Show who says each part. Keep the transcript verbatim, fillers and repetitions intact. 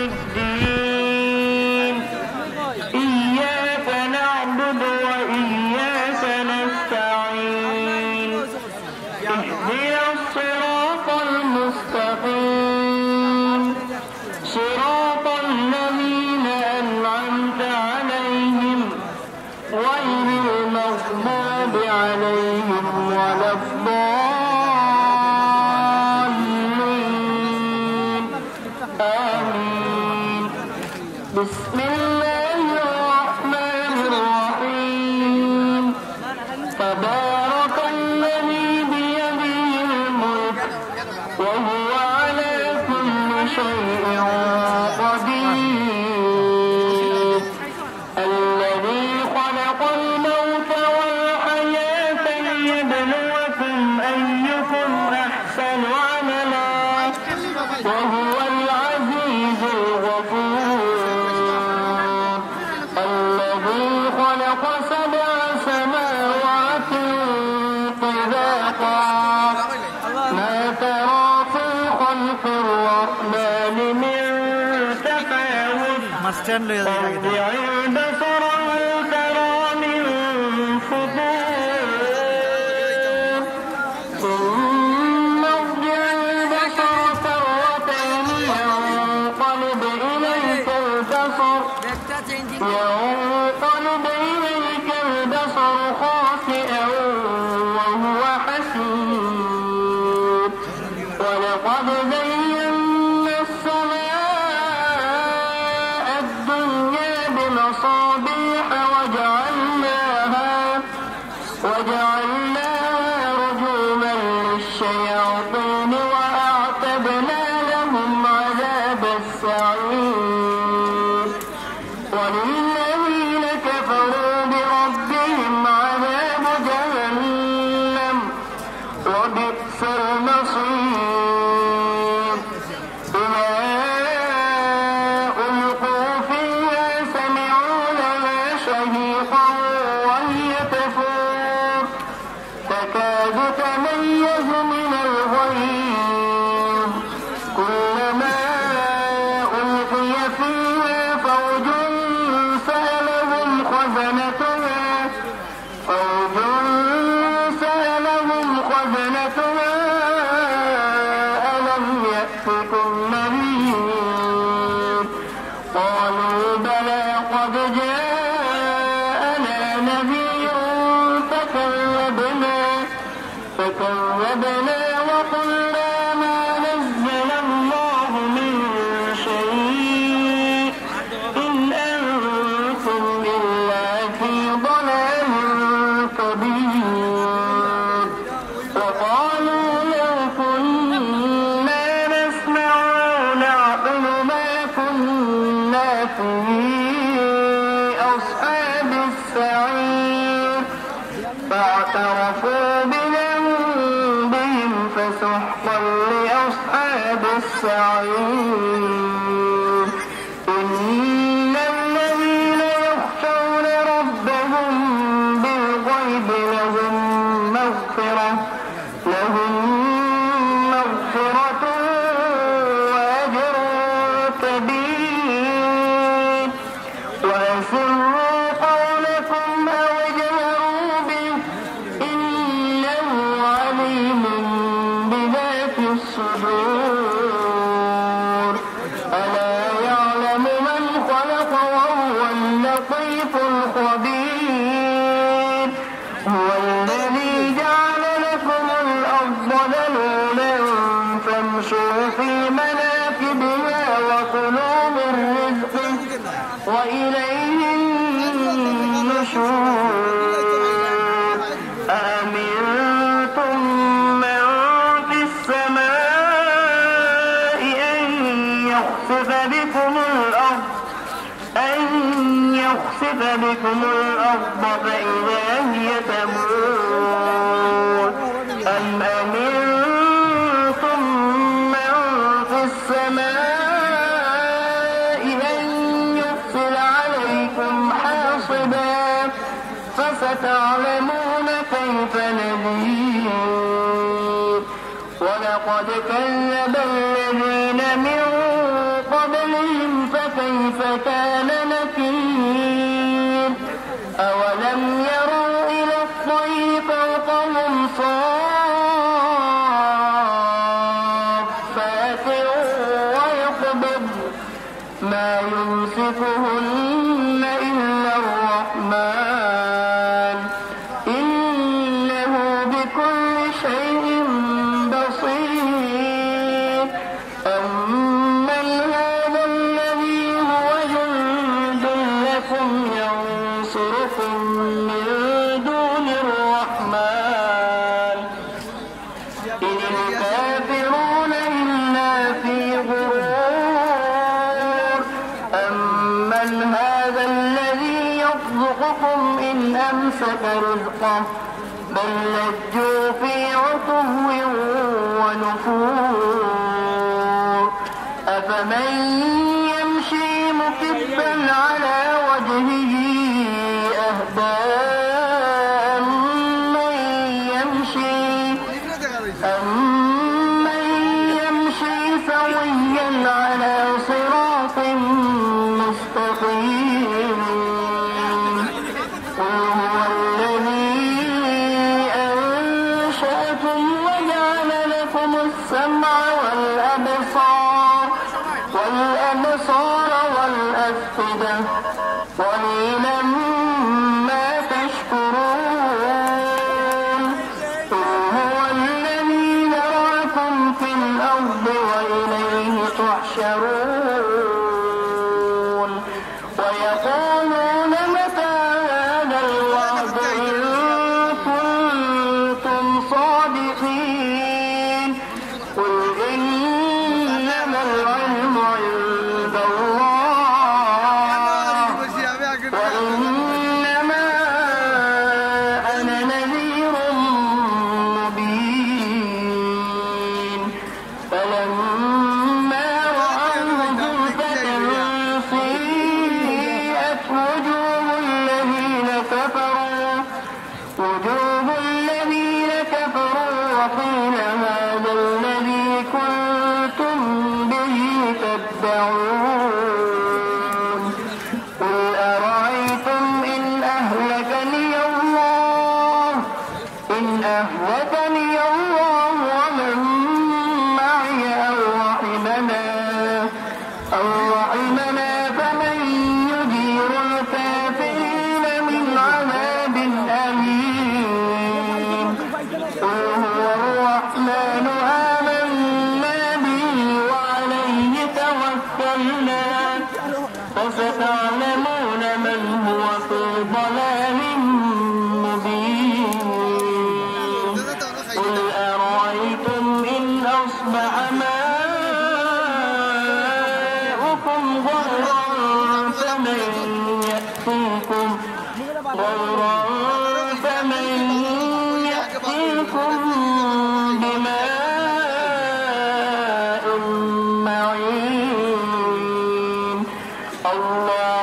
Speaker 1: الدين إياك نعبد وإياك نستعين اهدنا الصراط المستقيم صراط الذين أنعمت عليهم غير المغضوب عليهم ولا الضالين آمين. بسم الله الرحمن الرحيم تبارك الذي بيده الملك وهو على كل شيء قدير الذي خلق الموت والحياة ليبلوكم أيكم أحسن عملا وهو العزيز الغفور الذي خلق سبع سماوات طباقا ما ترى في خلق الرحمن من تفاوت فارجع البصر هل ترى من فطور ثم ارجع البصر كرتين ينقلب إليك البصر ينقلب إليك البصر خاسئا وهو حسير ولقد زينا السماء الدنيا بمصابيح وجعلناها وجعلناها رجوما للشياطين وأعتدنا لهم عذاب السعير وللذين كفروا بربهم عذاب جهنم وبئس المصير إذا ألقوا فيها سمعوا لها شهيقا وهي تفور تكاد تميز من الغيظ كلما ألقي فيها فوج سألهم خزنتها فوج سألهم خزنتها ألم يأتكم نذير قالوا بلى قد جاءنا نذير فكذبنا فكذبنا وقلنا ما نزل الله من شيء إن أنتم إلا في ضلال كبير وقالوا لو كنا نسمع أو نعقل ما كنا في أصحاب السعير فاعترفوا بذنبهم فسحقا لأصحاب السعير إن الذين يخشون ربهم بالغيب لهم مغفرة لهم مغفرة وأجر كبير وأسروا قولكم أو اجهروا به إنه عليم بذات الصدور ألا يعلم من خلق وهو اللطيف الخبير هو الذي جعل لكم الأرض ذلولا فامشوا في مناكبها وكلوا من رزقه وإليه النشور أأمنتم من في السماء أن يخسف بكم الأرض أن يخسف بكم الأرض فإذا هي تمور أم أمنتم من في السماء أن يرسل عليكم حاصبا فستعلمون كيف نذير ولقد كذب الذين من قبلهم ما يمسكهن إلا الرحمن إنه بكل شيء بصير أمن هذا الذي هو جند لكم ينصركم من دون الرحمن إن الكافرون إلا في غرور أمن هذا الذي يرزقكم إن أمسك رزقه بل لجوا في عتو ونفور أفمن يمشي مكبا على وجهه أهدى أمن يمشي أمن يمشي سويا على صراط مستقيم قل هو الذي أنشأكم وجعل لكم السمع والأبصار والأبصار والأفئدة قليلا ما تشكرون قل هو الذي ذرأكم في الأرض وإليه تحشرون ويقولون متى هذا الوعد إن كنتم صادقين قل إنما العلم عند الله وإنما أنا نذير مبين فلما رأوه زلفة سيئت وجوه الذين كفروا وجوه الذين كفروا وقيل هذا الذي كنتم به تدعون قل أرأيتم إن أهلكني الله إن أهلكني الله ومن معي أو رحمنا أو رحمنا فمن يجير الكافرين من عذاب أليم قل هو الرحمن آمنا به وعليه توكلنا فستعلمون من هو في ضلال مبين قل أرأيتم إن أصبح ماؤكم غورا فمن يأتيكم غورا فمن يأتيكم بماء معين الله